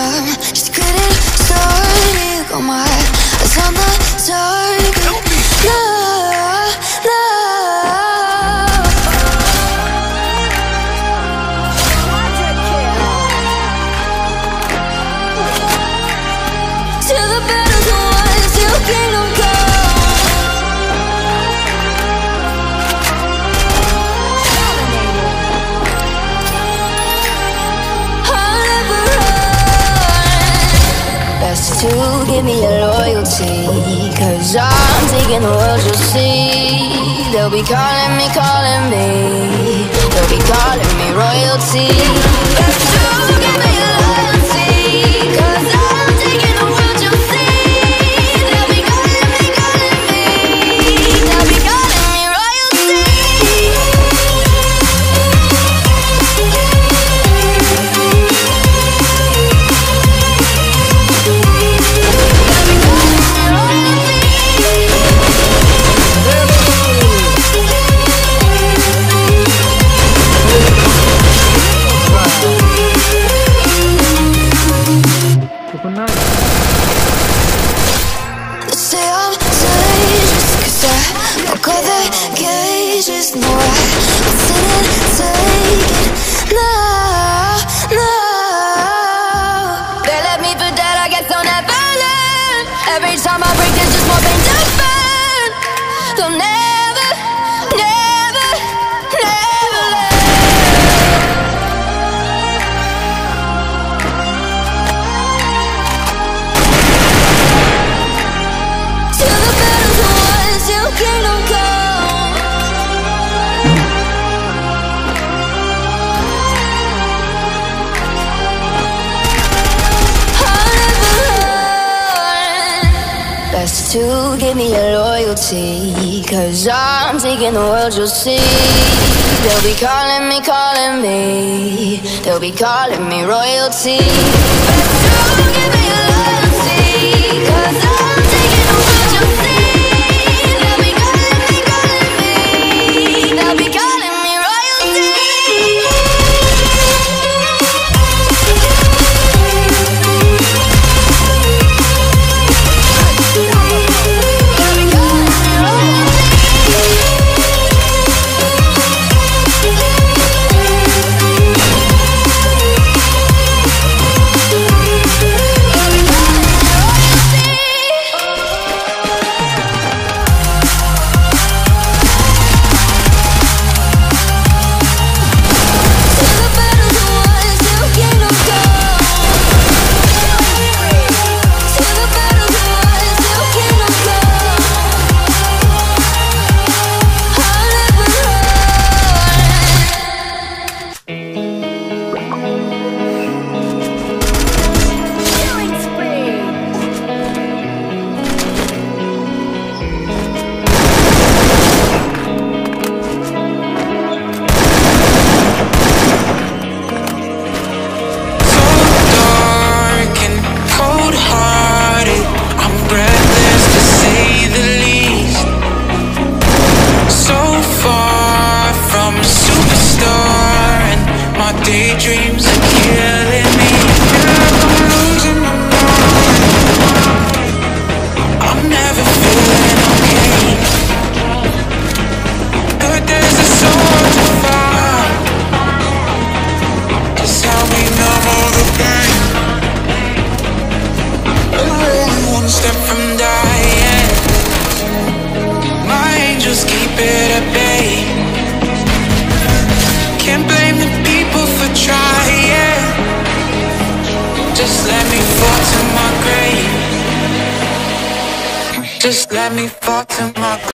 just getting started. Got my eyes on the target. No, no. Till the battle's won, till kingdom come. I'll never run. Best to give me your loyalty, 'cause I'm taking the world, you'll see. They'll be calling me, they'll be calling me royalty. Best to give me your loyalty, 'cause I'm taking the world, you'll see. They'll be calling me, they'll be calling me royalty. They say I'm dangerous 'cause I broke all the cages. No, I'm sitting, take it. No, no. They left me for dead, I guess I'll never learn. Every time I break, there's just more pain to burn. They'll never, never, never learn. Till the battle's won, till kingdom come. I'll never run. Best to give me your loyalty, 'cause I'm taking the world, you'll see. They'll be calling me, they'll be calling me royalty. Best to give me your loyalty, 'cause I'm taking the world, you'll see. They'll be calling me, they'll be calling me royalty. Daydreams are killing me. I'm losing my mind. I'm never feeling okay. But there's a soul to find. Just help me numb all the pain. I'm only one step from dying. My angels keep it at bay. Can't blame the people for trying. Just let me fall to my grave. Just let me fall to my grave.